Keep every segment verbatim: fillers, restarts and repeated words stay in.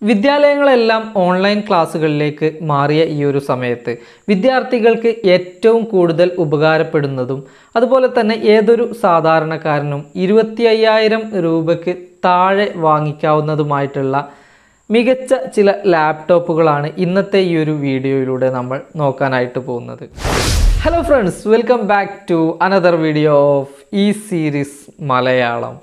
വിദ്യാലയങ്ങളെല്ലാം online ക്ലാസ്സുകളിലേക്ക് മാറിയ ഈ ഒരു സമയത്ത് വിദ്യാർത്ഥികൾക്ക് ഏറ്റവും കൂടുതൽ ഉപകാരപ്പെടുന്നതും അതുപോലെ തന്നെ ഏതൊരു സാധാരണക്കാരനും ഇരുപത്തി അയ്യായിരം രൂപയ്ക്ക് താഴെ വാങ്ങിക്കാവുന്നതുമായിട്ടുള്ള മികച്ച ചില ലാപ്ടോപ്പുകളാണ് ഇന്നത്തെ ഈ ഒരു വീഡിയോയിലൂടെ നമ്മൾ നോക്കാനായിട്ട് പോകുന്നത്. Hello friends, welcome back to another video of ഈ സീരീസ് മലയാളം.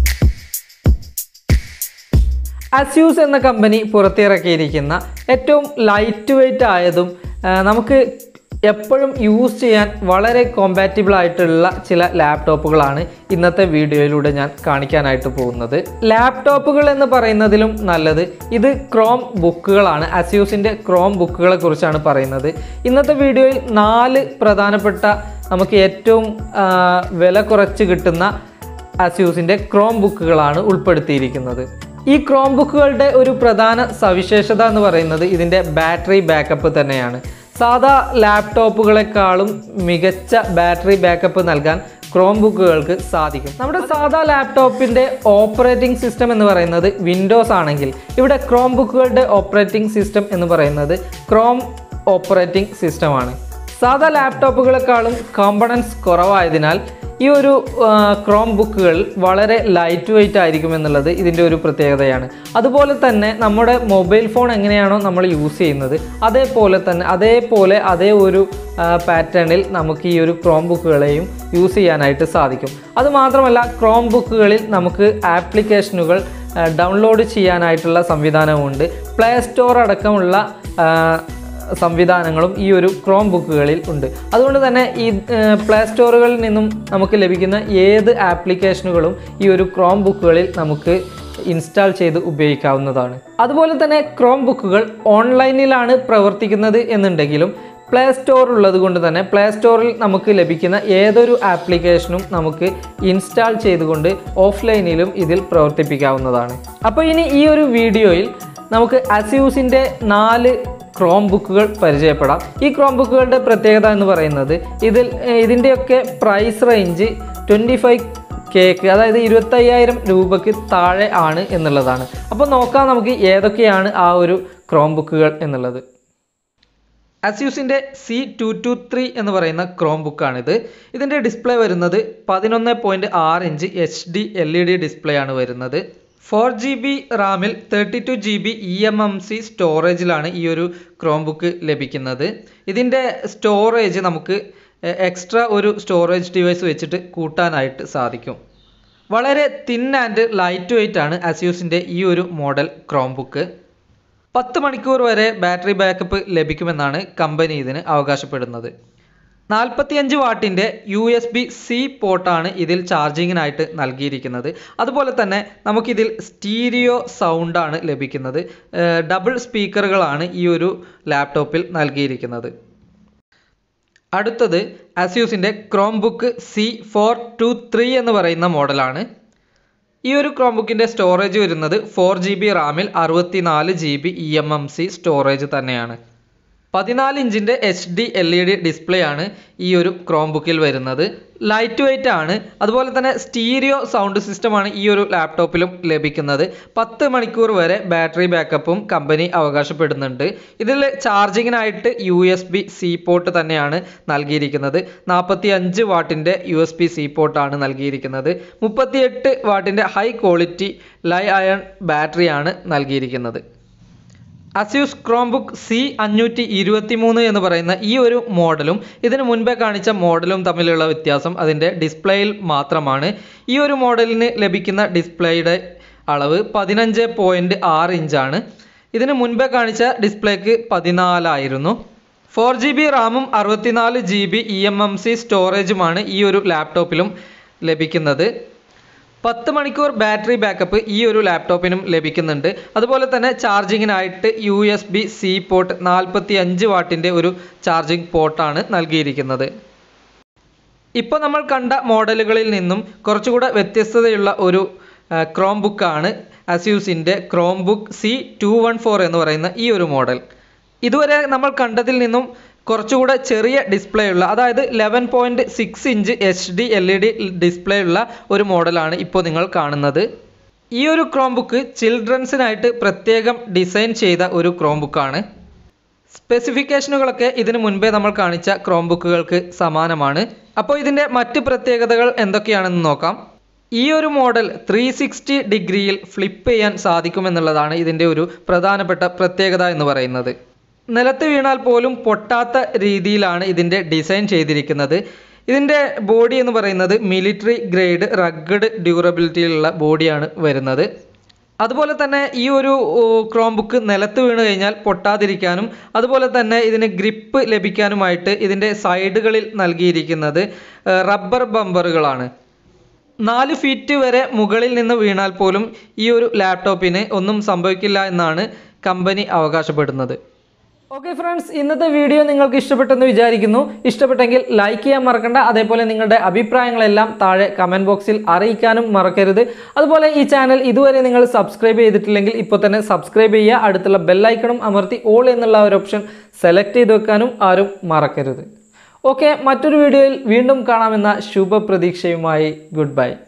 Asus എന്ന കമ്പനി പുറത്തിറക്കിയിരിക്കുന്ന ഏറ്റവും ലൈറ്റ് വെയ്റ്റ് ആയതും നമുക്ക് എപ്പോഴും യൂസ് ചെയ്യാൻ വളരെ കോമ്പാറ്റബിൾ ആയിട്ടുള്ള ചില ലാപ്ടോപ്പുകളാണ് ഇന്നത്തെ വീഡിയോയിലൂടെ ഞാൻ കാണിക്കാനായിട്ട് പോകുന്നത്. ലാപ്ടോപ്പുകൾ എന്ന് പറയുന്നതിലും നല്ലത് ഇത് ക്രോം ബുക്കുകളാണ്. അസ്യൂസിൻ്റെ ക്രോം ബുക്കുകളെ കുറിച്ചാണ് പറയുന്നത്. ഇന്നത്തെ വീഡിയോയിൽ നാല് പ്രധാനപ്പെട്ട നമുക്ക് ഏറ്റവും വില കുറച്ച് കിട്ടുന്ന അസ്യൂസിൻ്റെ ക്രോം ബുക്കുകളാണ് ഉൾപ്പെടുത്തിയിരിക്കുന്നത്. ഈ ക്രോം ബുക്കുകളുടെ ഒരു പ്രധാന സവിശേഷത എന്ന് പറയുന്നത് ഇതിൻ്റെ ബാറ്ററി ബാക്കപ്പ് തന്നെയാണ്. സാധാ ലാപ്ടോപ്പുകളെക്കാളും മികച്ച ബാറ്ററി ബാക്കപ്പ് നൽകാൻ ക്രോം ബുക്കുകൾക്ക് സാധിക്കും. നമ്മുടെ സാധാ ലാപ്ടോപ്പിൻ്റെ ഓപ്പറേറ്റിംഗ് സിസ്റ്റം എന്ന് പറയുന്നത് വിൻഡോസ് ആണെങ്കിൽ ഇവിടെ ക്രോം ബുക്കുകളുടെ ഓപ്പറേറ്റിംഗ് സിസ്റ്റം എന്ന് പറയുന്നത് ക്രോം ഓപ്പറേറ്റിംഗ് സിസ്റ്റമാണ്. സാധാ ലാപ്ടോപ്പുകളെക്കാളും കോമ്പണൻസ് കുറവായതിനാൽ ഈ ഒരു ക്രോം ബുക്കുകൾ വളരെ ലൈറ്റ് വെയ്റ്റ് ആയിരിക്കും എന്നുള്ളത് ഇതിൻ്റെ ഒരു പ്രത്യേകതയാണ്. അതുപോലെ തന്നെ നമ്മുടെ മൊബൈൽ ഫോൺ എങ്ങനെയാണോ നമ്മൾ യൂസ് ചെയ്യുന്നത് അതേപോലെ തന്നെ അതേപോലെ അതേ ഒരു പാറ്റേണിൽ നമുക്ക് ഈ ഒരു ക്രോം ബുക്കുകളെയും യൂസ് ചെയ്യാനായിട്ട് സാധിക്കും. അതുമാത്രമല്ല ക്രോം ബുക്കുകളിൽ നമുക്ക് ആപ്ലിക്കേഷനുകൾ ഡൗൺലോഡ് ചെയ്യാനായിട്ടുള്ള സംവിധാനമുണ്ട്. പ്ലേ സ്റ്റോർ അടക്കമുള്ള സംവിധാനങ്ങളും ഈ ഒരു ക്രോം ബുക്കുകളിൽ ഉണ്ട്. അതുകൊണ്ട് തന്നെ ഈ പ്ലേ സ്റ്റോറുകളിൽ നിന്നും നമുക്ക് ലഭിക്കുന്ന ഏത് ആപ്ലിക്കേഷനുകളും ഈ ഒരു ക്രോം ബുക്കുകളിൽ നമുക്ക് ഇൻസ്റ്റാൾ ചെയ്ത് ഉപയോഗിക്കാവുന്നതാണ്. അതുപോലെ തന്നെ ക്രോം ബുക്കുകൾ ഓൺലൈനിലാണ് പ്രവർത്തിക്കുന്നത് എന്നുണ്ടെങ്കിലും പ്ലേ സ്റ്റോർ ഉള്ളത് കൊണ്ട് തന്നെ പ്ലേ സ്റ്റോറിൽ നമുക്ക് ലഭിക്കുന്ന ഏതൊരു ആപ്ലിക്കേഷനും നമുക്ക് ഇൻസ്റ്റാൾ ചെയ്തുകൊണ്ട് ഓഫ്ലൈനിലും ഇതിൽ പ്രവർത്തിപ്പിക്കാവുന്നതാണ്. അപ്പോൾ ഇനി ഈ ഒരു വീഡിയോയിൽ നമുക്ക് അസ്യൂസിൻ്റെ നാല് ക്രോം ബുക്കുകൾ പരിചയപ്പെടാം. ഈ ക്രോം ബുക്കുകളുടെ പ്രത്യേകത എന്ന് പറയുന്നത് ഇതിൽ ഇതിൻ്റെയൊക്കെ പ്രൈസ് റേഞ്ച് ട്വൻറ്റി ഫൈവ് കെക്ക് അതായത് ഇരുപത്തയ്യായിരം രൂപയ്ക്ക് താഴെ ആണ് എന്നുള്ളതാണ്. അപ്പോൾ നോക്കാം നമുക്ക് ഏതൊക്കെയാണ് ആ ഒരു ക്രോം ബുക്കുകൾ എന്നുള്ളത്. അസ്യൂസിൻ്റെ സി ടു ടു ത്രീ എന്ന് പറയുന്ന ക്രോം ബുക്കാണിത്. ഇതിൻ്റെ ഡിസ്പ്ലേ വരുന്നത് പതിനൊന്ന് പോയിൻറ്റ് ആറ് inch H D L E D display ആണ് വരുന്നത്. ഫോർ ജി ബി റാമിൽ thirty two G B E M M C സ്റ്റോറേജിലാണ് ഈ ഒരു ക്രോം ബുക്ക് ലഭിക്കുന്നത്. ഇതിൻ്റെ സ്റ്റോറേജ് നമുക്ക് എക്സ്ട്രാ ഒരു സ്റ്റോറേജ് ഡിവൈസ് വെച്ചിട്ട് കൂട്ടാനായിട്ട് സാധിക്കും. വളരെ തിൻ ആൻഡ് ലൈറ്റ് വെയ്റ്റ് ആണ് അസ്യൂസിൻ്റെ ഈ ഒരു മോഡൽ ക്രോം ബുക്ക്. പത്ത് മണിക്കൂർ വരെ ബാറ്ററി ബാക്കപ്പ് ലഭിക്കുമെന്നാണ് കമ്പനി ഇതിന് അവകാശപ്പെടുന്നത്. നാൽപ്പത്തിയഞ്ച് വാട്ടിൻ്റെ യു എസ് ബി സി പോർട്ടാണ് ഇതിൽ ചാർജിങ്ങിനായിട്ട് നൽകിയിരിക്കുന്നത്. അതുപോലെ തന്നെ നമുക്കിതിൽ സ്റ്റീരിയോ സൗണ്ടാണ് ലഭിക്കുന്നത്. ഡബിൾ സ്പീക്കറുകളാണ് ഈ ഒരു ലാപ്ടോപ്പിൽ നൽകിയിരിക്കുന്നത്. അടുത്തത് അസ്യൂസിൻ്റെ Chromebook C four two three എന്ന് പറയുന്ന മോഡലാണ്. ഈ ഒരു ക്രോം ബുക്കിൻ്റെ സ്റ്റോറേജ് വരുന്നത് ഫോർ ജി ബി റാമിൽ അറുപത്തി നാല് G B E M M C storage തന്നെയാണ്. പതിനാല് ഇഞ്ചിൻ്റെ H D L E D display ആണ് ഈ ഒരു ക്രോം ബുക്കിൽ വരുന്നത്. ലൈറ്റ് വെയ്റ്റ് ആണ്. അതുപോലെ തന്നെ സ്റ്റീരിയോ സൗണ്ട് സിസ്റ്റമാണ് ഈ ഒരു ലാപ്ടോപ്പിലും ലഭിക്കുന്നത്. പത്ത് മണിക്കൂർ വരെ ബാറ്ററി ബാക്കപ്പും കമ്പനി അവകാശപ്പെടുന്നുണ്ട്. ഇതിൽ ചാർജിങ്ങിനായിട്ട് U S B C port തന്നെയാണ് നൽകിയിരിക്കുന്നത്. നാൽപ്പത്തി അഞ്ച് വാട്ടിൻ്റെ യു എസ് ബി സി പോർട്ടാണ് നൽകിയിരിക്കുന്നത്. മുപ്പത്തിയെട്ട് വാട്ടിൻ്റെ ഹൈ ക്വാളിറ്റി ലൈ അയൺ ബാറ്ററിയാണ് നൽകിയിരിക്കുന്നത്. അസ്യൂസ് ക്രോം ബുക്ക് സി അഞ്ഞൂറ്റി ഇരുപത്തി മൂന്ന് എന്ന് പറയുന്ന ഈ ഒരു മോഡലും ഇതിന് മുൻപേ കാണിച്ച മോഡലും തമ്മിലുള്ള വ്യത്യാസം അതിൻ്റെ ഡിസ്പ്ലേയിൽ മാത്രമാണ്. ഈ ഒരു മോഡലിന് ലഭിക്കുന്ന ഡിസ്പ്ലേയുടെ അളവ് പതിനഞ്ച് പോയിൻറ്റ് ആറ് ഇഞ്ചാണ്. ഇതിന് മുൻപേ കാണിച്ച ഡിസ്പ്ലേക്ക് പതിനാലായിരുന്നു. ഫോർ ജി ബി റാമും അറുപത്തിനാല് G B E M M C സ്റ്റോറേജുമാണ് ഈ ഒരു ലാപ്ടോപ്പിലും ലഭിക്കുന്നത്. പത്ത് മണിക്കൂർ ബാറ്ററി ബാക്കപ്പ് ഈ ഒരു ലാപ്ടോപ്പിനും ലഭിക്കുന്നുണ്ട്. അതുപോലെ തന്നെ ചാർജിങ്ങിനായിട്ട് U S B C port നാൽപ്പത്തി അഞ്ച് വാട്ടിൻ്റെ ഒരു ചാർജിങ് പോർട്ടാണ് നൽകിയിരിക്കുന്നത്. ഇപ്പോൾ നമ്മൾ കണ്ട മോഡലുകളിൽ നിന്നും കുറച്ചുകൂടെ വ്യത്യസ്തതയുള്ള ഒരു ക്രോം ബുക്കാണ് അസ്യൂസിൻ്റെ Chromebook C two one four എന്ന് പറയുന്ന ഈ ഒരു മോഡൽ. ഇതുവരെ നമ്മൾ കണ്ടതിൽ നിന്നും കുറച്ചുകൂടെ ചെറിയ ഡിസ്പ്ലേ ഉള്ള അതായത് eleven point six inch H D L E D display ഉള്ള ഒരു മോഡലാണ് ഇപ്പോൾ നിങ്ങൾ കാണുന്നത്. ഈ ഒരു ക്രോംബുക്ക് ചിൽഡ്രൻസിനായിട്ട് പ്രത്യേകം ഡിസൈൻ ചെയ്ത ഒരു ക്രോംബുക്കാണ്. സ്പെസിഫിക്കേഷനുകളൊക്കെ ഇതിനു മുൻപേ നമ്മൾ കാണിച്ച ക്രോംബുക്കുകൾക്ക് സമാനമാണ്. അപ്പോൾ ഇതിൻ്റെ മറ്റ് പ്രത്യേകതകൾ എന്തൊക്കെയാണെന്ന് നോക്കാം. ഈ ഒരു മോഡൽ ത്രീ സിക്സ്റ്റി ഡിഗ്രിയിൽ ഫ്ലിപ്പ് ചെയ്യാൻ സാധിക്കുമെന്നുള്ളതാണ് ഇതിൻ്റെ ഒരു പ്രധാനപ്പെട്ട പ്രത്യേകത എന്ന് പറയുന്നത്. നിലത്ത് വീണാൽ പോലും പൊട്ടാത്ത രീതിയിലാണ് ഇതിൻ്റെ ഡിസൈൻ ചെയ്തിരിക്കുന്നത്. ഇതിൻ്റെ ബോഡി എന്ന് പറയുന്നത് മിലിറ്ററി ഗ്രേഡ് റഗ്ഗഡ് ഡ്യൂറബിലിറ്റിയിലുള്ള ബോഡിയാണ് വരുന്നത്. അതുപോലെ തന്നെ ഈ ഒരു ക്രോംബുക്ക് നിലത്ത് വീണ് കഴിഞ്ഞാൽ പൊട്ടാതിരിക്കാനും അതുപോലെ തന്നെ ഇതിന് ഗ്രിപ്പ് ലഭിക്കാനുമായിട്ട് ഇതിൻ്റെ സൈഡുകളിൽ നൽകിയിരിക്കുന്നത് റബ്ബർ ബമ്പറുകളാണ്. നാല് ഫീറ്റ് വരെ മുകളിൽ നിന്ന് വീണാൽ പോലും ഈ ഒരു ലാപ്ടോപ്പിന് ഒന്നും സംഭവിക്കില്ല എന്നാണ് കമ്പനി അവകാശപ്പെടുന്നത്. ഓക്കെ ഫ്രണ്ട്സ്, ഇന്നത്തെ വീഡിയോ നിങ്ങൾക്ക് ഇഷ്ടപ്പെട്ടെന്ന് വിചാരിക്കുന്നു. ഇഷ്ടപ്പെട്ടെങ്കിൽ ലൈക്ക് ചെയ്യാൻ മറക്കണ്ട. അതേപോലെ നിങ്ങളുടെ അഭിപ്രായങ്ങളെല്ലാം താഴെ കമൻറ്റ് ബോക്സിൽ അറിയിക്കാനും മറക്കരുത്. അതുപോലെ ഈ ചാനൽ ഇതുവരെ നിങ്ങൾ സബ്സ്ക്രൈബ് ചെയ്തിട്ടില്ലെങ്കിൽ ഇപ്പോൾ തന്നെ സബ്സ്ക്രൈബ് ചെയ്യുക. അടുത്തുള്ള ബെല്ലൈക്കണും അമർത്തി ഓൾ എന്നുള്ള ഒരു ഓപ്ഷൻ സെലക്ട് ചെയ്ത് വെക്കാനും ആരും മറക്കരുത്. ഓക്കെ, മറ്റൊരു വീഡിയോയിൽ വീണ്ടും കാണാമെന്ന ശുഭപ്രതീക്ഷയുമായി ഗുഡ് ബൈ.